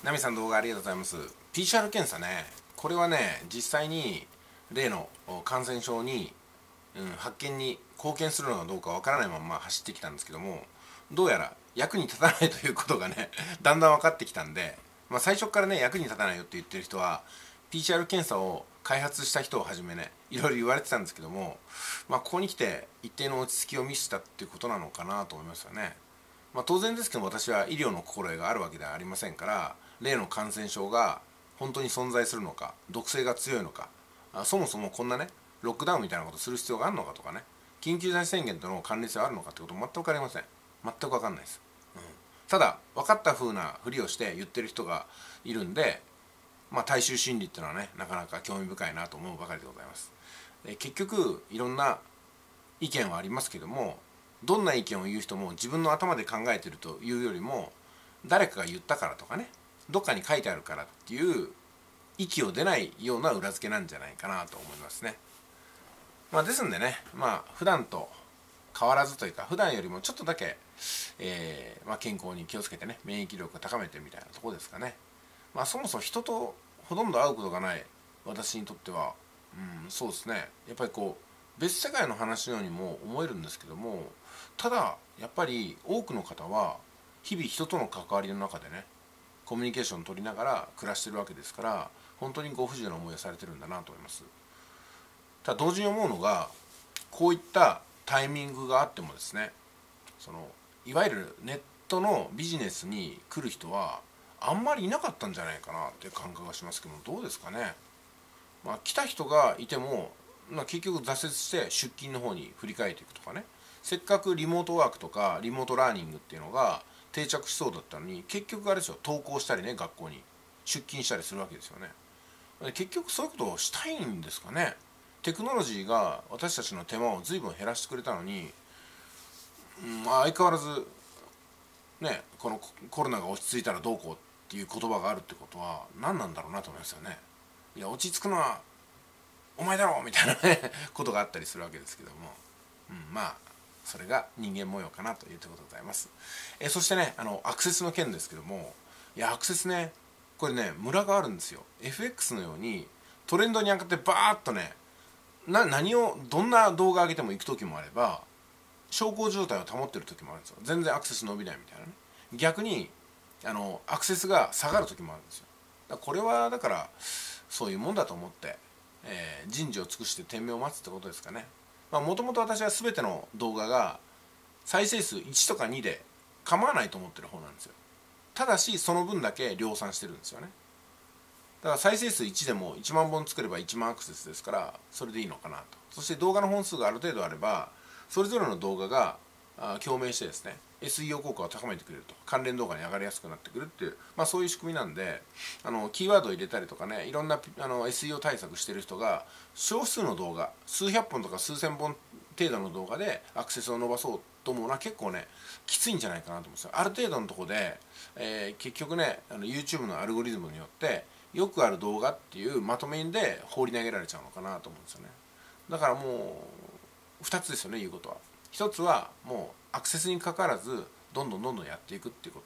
ナミさん動画ありがとうございます。 PCR 検査ね、これはね実際に例の感染症に、発見に貢献するのかどうかわからないまま走ってきたんですけども、どうやら役に立たないということがねだんだん分かってきたんで、最初からね役に立たないよって言ってる人は PCR 検査を開発した人をはじめねいろいろ言われてたんですけども、ここに来て一定の落ち着きを見せたっていうことなのかなと思いますよね。当然ですけど私は医療の心得があるわけではありませんから、例の感染症が本当に存在するのか、毒性が強いのか、そもそもこんなねロックダウンみたいなことする必要があるのかとかね、緊急事態宣言との関連性はあるのかってこと全く分かりません。全く分かんないです、ただ分かった風なふりをして言ってる人がいるんで、大衆心理っていうのはねなかなか興味深いなと思うばかりでございます。結局いろんな意見はありますけども、どんな意見を言う人も自分の頭で考えてるというよりも、誰かが言ったからとかね、どっかに書いてあるからっていう息を出ないような裏付けなんじゃないかなと思いますね。ですんでね、普段と変わらずというか、普段よりもちょっとだけ、健康に気をつけてね、免疫力を高めてみたいなところですかね。そもそも人とほとんど会うことがない私にとっては、そうですね、やっぱり別世界の話のようにも思えるんですけども、ただやっぱり多くの方は日々人との関わりの中でねコミュニケーションを取りながら暮らしてるわけですから、本当にご不自由な思いをされてるんだなと思います。ただ同時に思うのが、こういったタイミングがあってもですね、いわゆるネットのビジネスに来る人はあんまりいなかったんじゃないかなっていう感覚がしますけども、どうですかね。来た人がいても、結局挫折して出勤の方に振り返っていくとかね、せっかくリモートワークとかリモートラーニングっていうのが定着しそうだったのに、結局あれですよ、登校したりね、学校に出勤したりするわけですよね。結局そういうことをしたいんですかね。テクノロジーが私たちの手間を随分減らしてくれたのに、相変わらずね、このコロナが落ち着いたらどうこうっていう言葉があるってことは何なんだろうなと思いますよね。いや、落ち着くのはお前だろみたいなねことがあったりするわけですけども、それが人間模様かなというところでございます。そしてね、アクセスの件ですけども、いやアクセスね、これねムラがあるんですよ。 FX のようにトレンドに上がってバーッとね、どんな動画上げても行く時もあれば、小康状態を保ってる時もあるんですよ。全然アクセス伸びないみたいなね。逆にアクセスが下がる時もあるんですよ。これはだからそういうもんだと思って、人事を尽くして天命を待つってことですかね。もともと私は全ての動画が再生数1とか2で構わないと思ってる方なんですよ。ただしその分だけ量産してるんですよね。だから再生数1でも1万本作れば1万アクセスですから、それでいいのかなと。そして動画の本数がある程度あれば、それぞれの動画が共鳴してですね SEO 効果を高めてくれると、関連動画に上がりやすくなってくるっていう、そういう仕組みなんで、キーワードを入れたりとかね、いろんなSEO 対策してる人が少数の動画、数百本とか数千本程度の動画でアクセスを伸ばそうと思うのは結構ねきついんじゃないかなと思うんですよ。ある程度のところで、結局ねYouTube のアルゴリズムによってよくある動画っていうまとめで放り投げられちゃうのかなと思うんですよね。だからもう2つですよね、言うことは。1つはもうアクセスにかかわらずどんどんやっていくっていうこと。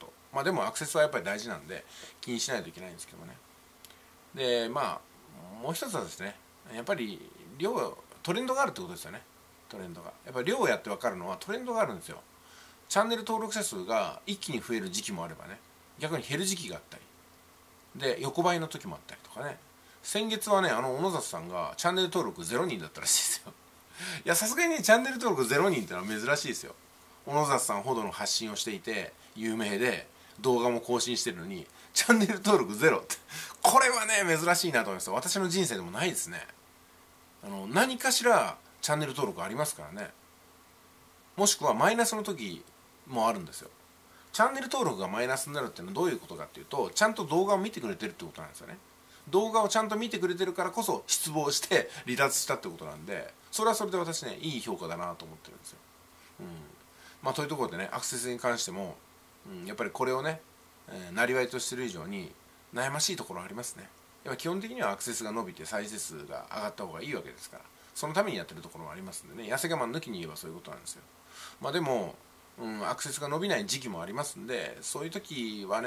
でもアクセスはやっぱり大事なんで気にしないといけないんですけどもね。でもう一つはですね、やっぱりトレンドがあるってことですよね。トレンドがやっぱり量をやって分かるのはトレンドがあるんですよ。チャンネル登録者数が一気に増える時期もあればね、逆に減る時期があったりで、横ばいの時もあったりとかね。先月はね小野里さんがチャンネル登録0人だったらしいですよ。いや、さすがにねチャンネル登録0人ってのは珍しいですよ。小野里さんほどの発信をしていて有名で動画も更新してるのにチャンネル登録ゼロって、これはね珍しいなと思います。私の人生でもないですね。何かしらチャンネル登録ありますからね。もしくはマイナスの時もあるんですよ。チャンネル登録がマイナスになるっていうのはどういうことかっていうと、ちゃんと動画を見てくれてるってことなんですよね。動画をちゃんと見てくれてるからこそ失望して離脱したってことなんで、それはそれで私ねいい評価だなと思ってるんですよ。というところでね、アクセスに関しても、やっぱりこれをね、なりわいとしてる以上に悩ましいところありますね。やっぱ基本的にはアクセスが伸びて再生数が上がった方がいいわけですから、そのためにやってるところもありますんでね、痩せ我慢抜きに言えばそういうことなんですよ。でも、アクセスが伸びない時期もありますんで、そういう時はね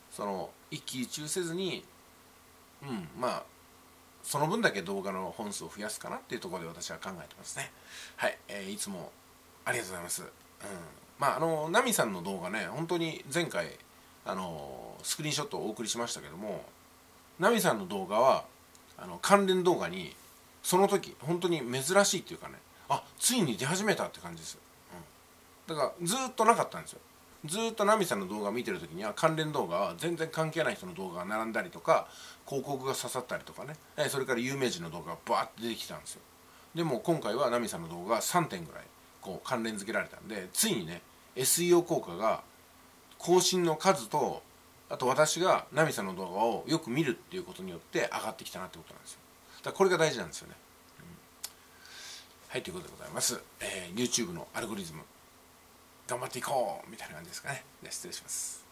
その一喜一憂せずに、まあその分だけ動画の本数を増やすかなっていうところで私は考えてますね。はい、いつもありがとうございます。ナミさんの動画ね、本当に前回スクリーンショットをお送りしましたけども、ナミさんの動画は関連動画にその時本当に珍しいっていうかね、ついに出始めたって感じですよ。だからずっとなかったんですよ。ずっとナミさんの動画を見てる時には関連動画は全然関係ない人の動画が並んだりとか、広告が刺さったりとかね、それから有名人の動画がバーッと出てきたんですよ。でも今回はナミさんの動画が3点ぐらいこう関連付けられたんで、ついにね SEO 効果が更新の数と、あと私がナミさんの動画をよく見るっていうことによって上がってきたなってことなんですよ。だからこれが大事なんですよね。はい、ということでございます。YouTube のアルゴリズム頑張っていこうみたいな感じですかね。では失礼します。